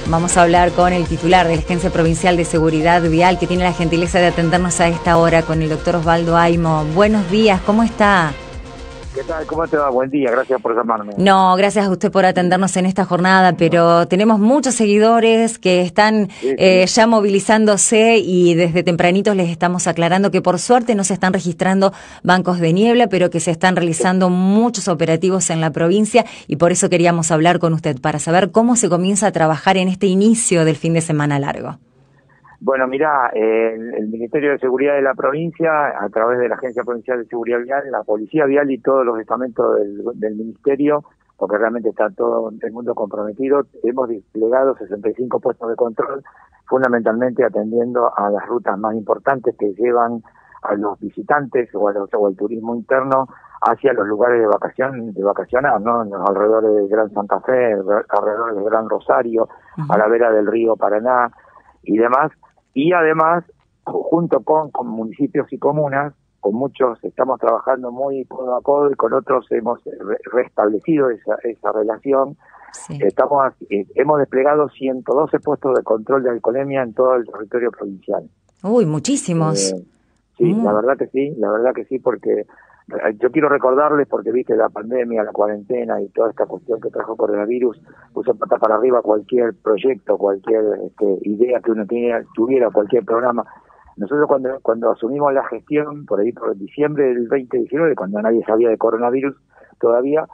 Vamos a hablar con el titular de la Agencia Provincial de Seguridad Vial, que tiene la gentileza de atendernos a esta hora, con el doctor Osvaldo Aimo. Buenos días, ¿cómo está? ¿Qué tal? ¿Cómo te va? Buen día, gracias por llamarme. No, gracias a usted por atendernos en esta jornada, pero tenemos muchos seguidores que están ya movilizándose y desde tempranitos les estamos aclarando que por suerte no se están registrando bancos de niebla, pero que se están realizando muchos operativos en la provincia y por eso queríamos hablar con usted para saber cómo se comienza a trabajar en este inicio del fin de semana largo. Bueno, mirá, el Ministerio de Seguridad de la provincia, a través de la Agencia Provincial de Seguridad Vial, la Policía Vial y todos los estamentos del Ministerio, porque realmente está todo el mundo comprometido, hemos desplegado 65 puestos de control, fundamentalmente atendiendo a las rutas más importantes que llevan a los visitantes o al turismo interno hacia los lugares de vacacionar, ¿no? En los alrededores del Gran Santa Fe, alrededor del Gran Rosario, a la vera del río Paraná y demás. Y además, junto con municipios y comunas, con muchos estamos trabajando muy codo a codo y con otros hemos restablecido esa relación. Sí. Hemos desplegado 112 puestos de control de alcoholemia en todo el territorio provincial. Uy, muchísimos. Sí, la verdad que sí, porque yo quiero recordarles, porque viste la pandemia, la cuarentena y toda esta cuestión que trajo coronavirus, puso pata para arriba cualquier proyecto, cualquier idea que uno tuviera, cualquier programa. Nosotros cuando asumimos la gestión, por ahí por diciembre del 2019, cuando nadie sabía de coronavirus todavía,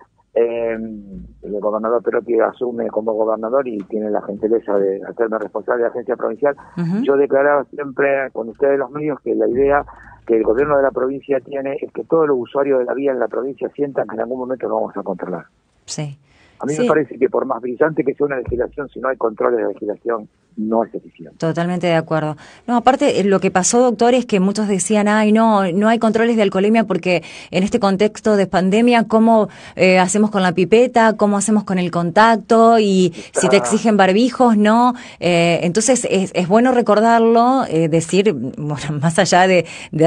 el gobernador Perotti asume como gobernador y tiene la gentileza de hacerme responsable de la agencia provincial. Yo declaraba siempre con ustedes los medios que la idea que el gobierno de la provincia tiene es que todos los usuarios de la vía en la provincia sientan que en algún momento lo vamos a controlar. Sí. A mí me parece que por más brillante que sea una legislación, si no hay controles de legislación, no es eficiente. Totalmente de acuerdo. No, aparte, lo que pasó, doctor, es que muchos decían, no hay controles de alcoholemia porque en este contexto de pandemia, ¿cómo hacemos con la pipeta? ¿Cómo hacemos con el contacto? Y si te exigen barbijos, ¿no? Entonces, es bueno recordarlo, decir, bueno, más allá de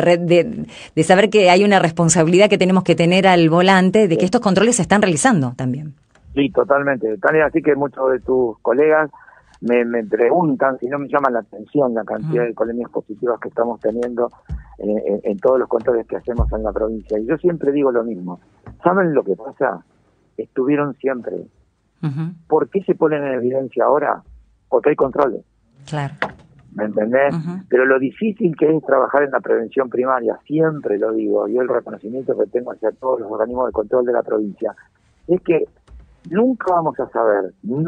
saber que hay una responsabilidad que tenemos que tener al volante, de que estos controles se están realizando también. Sí, totalmente. Tal es así que muchos de tus colegas me preguntan, si no me llama la atención la cantidad de alcoholemias positivas que estamos teniendo en todos los controles que hacemos en la provincia. Y yo siempre digo lo mismo. ¿Saben lo que pasa? Estuvieron siempre. ¿Por qué se ponen en evidencia ahora? Porque hay controles. Claro. ¿Me entendés? Pero lo difícil que es trabajar en la prevención primaria, siempre lo digo, y el reconocimiento que tengo hacia todos los organismos de control de la provincia, es que nunca vamos a saber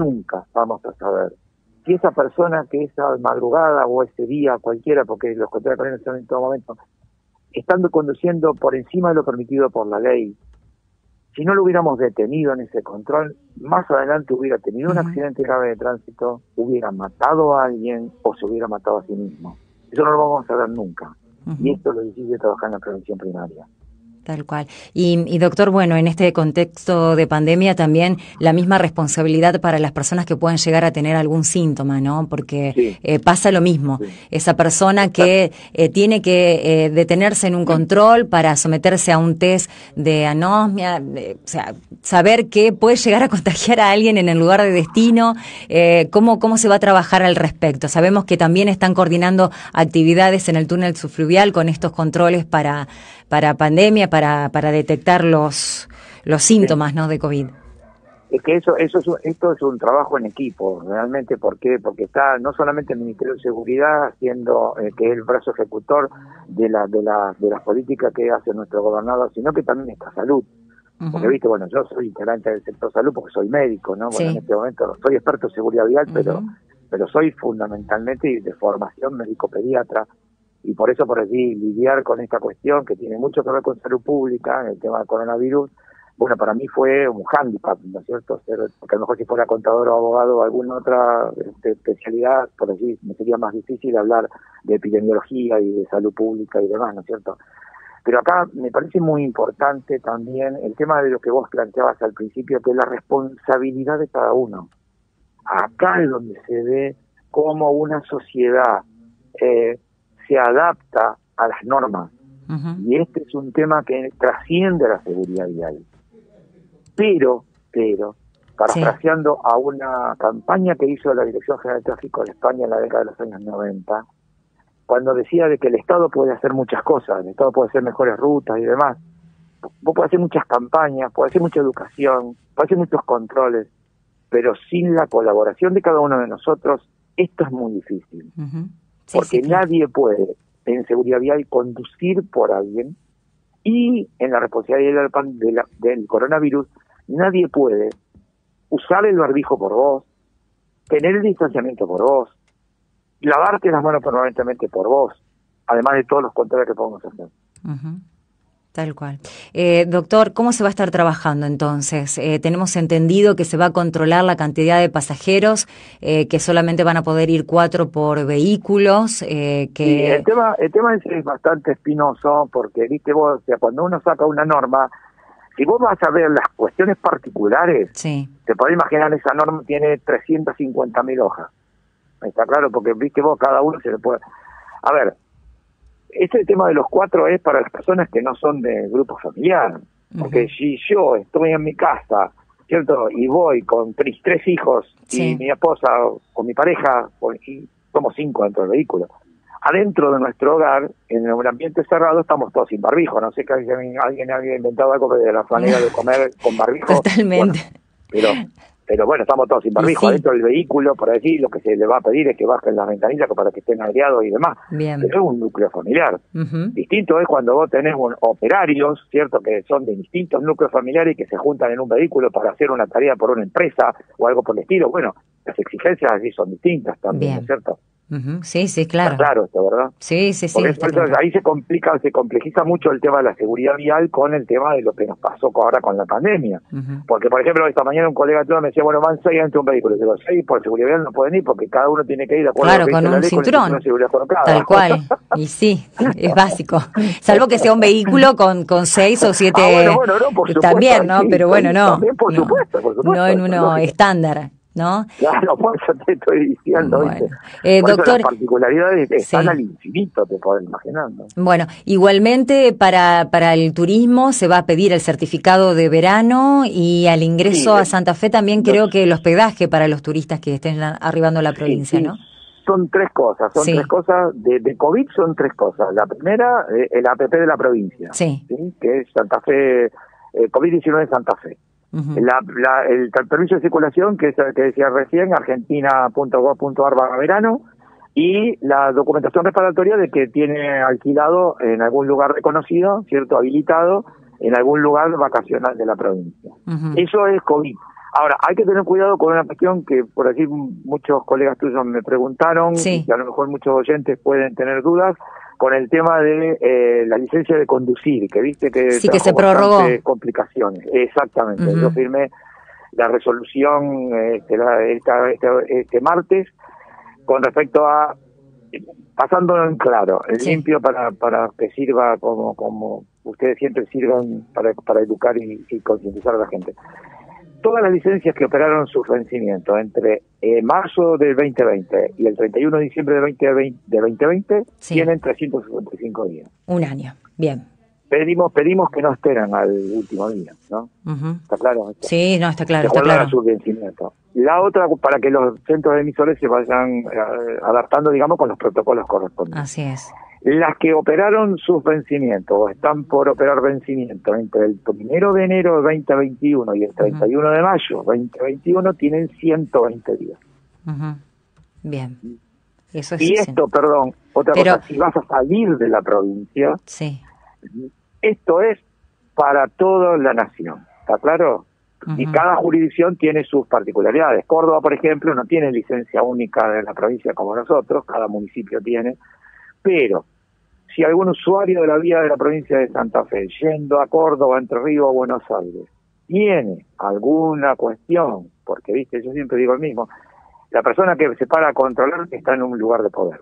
si esa persona que esa madrugada o ese día cualquiera, porque los controles son en todo momento, estando conduciendo por encima de lo permitido por la ley, si no lo hubiéramos detenido en ese control, más adelante hubiera tenido un accidente grave de tránsito, hubiera matado a alguien o se hubiera matado a sí mismo. Eso no lo vamos a saber nunca. Y esto es lo difícil de trabajar en la prevención primaria. Tal cual. Y doctor, bueno, en este contexto de pandemia también la misma responsabilidad para las personas que puedan llegar a tener algún síntoma, ¿no? Porque pasa lo mismo. Sí. Esa persona que tiene que detenerse en un control para someterse a un test de anosmia, o sea, saber que puede llegar a contagiar a alguien en el lugar de destino, ¿cómo se va a trabajar al respecto? Sabemos que también están coordinando actividades en el túnel subfluvial con estos controles para pandemia, para detectar los síntomas, ¿no?, de COVID. Es que esto es un trabajo en equipo, realmente. ¿Por qué? Porque está no solamente el Ministerio de Seguridad haciendo, que es el brazo ejecutor de las políticas que hace nuestro gobernador, sino que también está salud. Porque, viste, bueno, yo soy integrante del sector salud porque soy médico, ¿no? Bueno, en este momento no soy experto en seguridad vial, pero soy fundamentalmente de formación médico-pediatra. Y por eso, por allí, lidiar con esta cuestión que tiene mucho que ver con salud pública, en el tema del coronavirus, bueno, para mí fue un hándicap, ¿no es cierto? Porque a lo mejor si fuera contador o abogado o alguna otra especialidad, por allí me sería más difícil hablar de epidemiología y de salud pública y demás, ¿no es cierto? Pero acá me parece muy importante también el tema de lo que vos planteabas al principio, que es la responsabilidad de cada uno. Acá es donde se ve cómo una sociedad se adapta a las normas. Y este es un tema que trasciende a la seguridad vial. Pero parafraseando a una campaña que hizo la Dirección General de Tráfico de España en la década de los años 90, cuando decía de que el Estado puede hacer muchas cosas, el Estado puede hacer mejores rutas y demás. Vos podés hacer muchas campañas, podés hacer mucha educación, podés hacer muchos controles, pero sin la colaboración de cada uno de nosotros, esto es muy difícil. Sí, porque nadie puede, en seguridad vial, conducir por alguien, y en la responsabilidad del coronavirus, nadie puede usar el barbijo por vos, tener el distanciamiento por vos, lavarte las manos permanentemente por vos, además de todos los controles que podemos hacer. Tal cual. Doctor, ¿cómo se va a estar trabajando entonces? Tenemos entendido que se va a controlar la cantidad de pasajeros, que solamente van a poder ir 4 por vehículos. Sí, el tema es bastante espinoso, porque viste vos, o sea, cuando uno saca una norma, si vos vas a ver las cuestiones particulares, te podés imaginar, esa norma tiene 350.000 hojas. Está claro, porque viste vos, cada uno se le puede... A ver, este tema de los 4 es para las personas que no son de grupo familiar, porque si yo estoy en mi casa, ¿cierto? Y voy con 3 hijos y mi esposa, con mi pareja, y somos 5 dentro del vehículo. Adentro de nuestro hogar, en un ambiente cerrado, estamos todos sin barbijo. No sé que alguien había inventado algo de la manera de comer con barbijo. Totalmente. Bueno, pero bueno, estamos todos sin barbijo. Adentro del vehículo, por decir, lo que se le va a pedir es que bajen las ventanillas para que estén aireados y demás. Bien. Pero es un núcleo familiar. Distinto es cuando vos tenés operarios, ¿cierto?, que son de distintos núcleos familiares y que se juntan en un vehículo para hacer una tarea por una empresa o algo por el estilo. Bueno, las exigencias así son distintas también, ¿no es cierto? Sí, claro. Está claro esto, ¿verdad? Sí. Claro. Ahí se complejiza mucho el tema de la seguridad vial con el tema de lo que nos pasó ahora con la pandemia. Porque, por ejemplo, esta mañana un colega tuyo me decía, bueno, van 6 dentro de un vehículo. Y digo, 6 por seguridad vial no pueden ir porque cada uno tiene que ir de acuerdo a lo que con un cinturón. Con el cinturón colocado. Tal cual. Y sí, es básico. Salvo que sea un vehículo con 6 o 7... bueno, no, por supuesto. También, ¿no? Pero bueno, no. También, por supuesto. No en uno estándar, ¿no? Claro, por eso te estoy diciendo, bueno. Doctor, las particularidades están al infinito, te podés imaginar, ¿no? Bueno, igualmente para el turismo se va a pedir el certificado de verano, y al ingreso a Santa Fe también creo que el hospedaje para los turistas que estén arribando a la provincia, ¿no? Son 3 cosas, 3 cosas, de COVID son 3 cosas. La primera, el APP de la provincia, que es Santa Fe, COVID-19 Santa Fe. El permiso de circulación, que es el que decía recién, argentina.gov.ar/verano, y la documentación respaldatoria de que tiene alquilado en algún lugar reconocido, cierto, habilitado, en algún lugar vacacional de la provincia. Eso es COVID. Ahora, hay que tener cuidado con una cuestión que por aquí muchos colegas tuyos me preguntaron, y que a lo mejor muchos oyentes pueden tener dudas, con el tema de la licencia de conducir, que viste que se prorrogó. Complicaciones. Exactamente. Yo firmé la resolución este martes con respecto a, pasándolo en claro, limpio para que sirva como ustedes siempre sirvan para educar y concientizar a la gente. Todas las licencias que operaron su vencimiento entre marzo del 2020 y el 31 de diciembre del 2020 tienen 355 días. Un año, bien. Pedimos que no esperen al último día, ¿no? ¿Está claro? Sí, no, está claro. A su vencimiento. La otra, para que los centros emisores se vayan adaptando, digamos, con los protocolos correspondientes. Así es. Las que operaron sus vencimientos o están por operar vencimiento entre el 1 de enero de 2021 y el 31 de mayo de 2021 tienen 120 días. Bien. Eso es otra cosa, si vas a salir de la provincia, esto es para toda la nación, ¿está claro? Y cada jurisdicción tiene sus particularidades. Córdoba, por ejemplo, no tiene licencia única de la provincia como nosotros, cada municipio tiene, pero si algún usuario de la vía de la provincia de Santa Fe, yendo a Córdoba, Entre Ríos o Buenos Aires, tiene alguna cuestión, porque viste, yo siempre digo el mismo, la persona que se para a controlar está en un lugar de poder.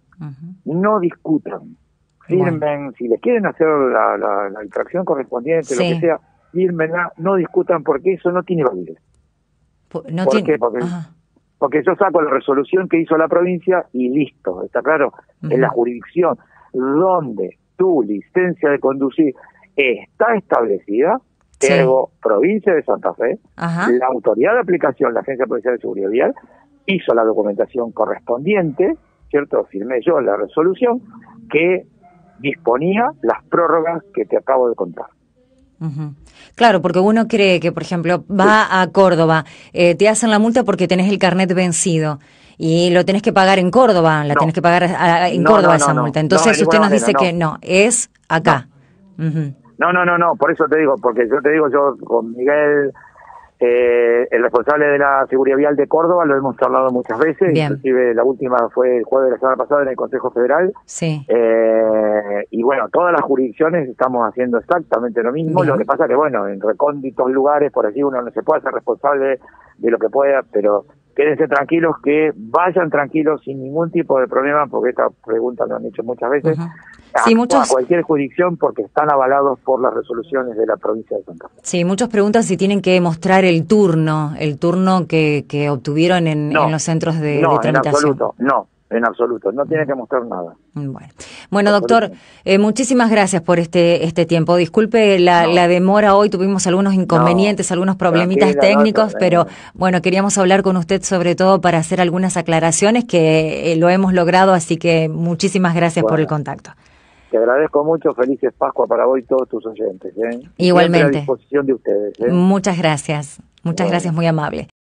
No discutan, firmen, si les quieren hacer la infracción correspondiente, lo que sea, fírmenla, no discutan, porque eso no tiene validez. ¿Por qué? Porque yo saco la resolución que hizo la provincia y listo, ¿está claro? En la jurisdicción donde tu licencia de conducir está establecida, Sí. Ergo, provincia de Santa Fe, Ajá. la autoridad de aplicación, la Agencia Provincial de Seguridad Vial, hizo la documentación correspondiente, ¿cierto? Firmé yo la resolución que disponía las prórrogas que te acabo de contar. Uh-huh. Claro, porque uno cree que, por ejemplo, va a Córdoba, te hacen la multa porque tenés el carnet vencido y lo tenés que pagar en Córdoba, la tenés que pagar en Córdoba esa multa. Entonces usted nos dice que no, es acá. Uh-huh. No, por eso te digo, porque yo con Miguel, el responsable de la seguridad vial de Córdoba, lo hemos charlado muchas veces. Bien. Inclusive la última fue el jueves de la semana pasada en el Consejo Federal. Sí. Y bueno, todas las jurisdicciones estamos haciendo exactamente lo mismo. Bien. Lo que pasa que bueno, en recónditos lugares, por allí uno no se puede hacer responsable de lo que pueda, pero quédense tranquilos, que vayan tranquilos sin ningún tipo de problema, porque esta pregunta lo han hecho muchas veces. Uh-huh. Sí, a cualquier jurisdicción, porque están avalados por las resoluciones de la provincia de Santa Fe. Sí, muchos preguntan si tienen que mostrar el turno que obtuvieron en los centros de tramitación. En absoluto, no tienen que mostrar nada. Bueno, doctor, muchísimas gracias por este tiempo. Disculpe la demora hoy, tuvimos algunos inconvenientes, algunos problemitas técnicos, pero bueno, queríamos hablar con usted sobre todo para hacer algunas aclaraciones que lo hemos logrado, así que muchísimas gracias por el contacto. Te agradezco mucho, felices Pascua para vos y todos tus oyentes. Igualmente. Siempre a disposición de ustedes. Muchas gracias, gracias, muy amable.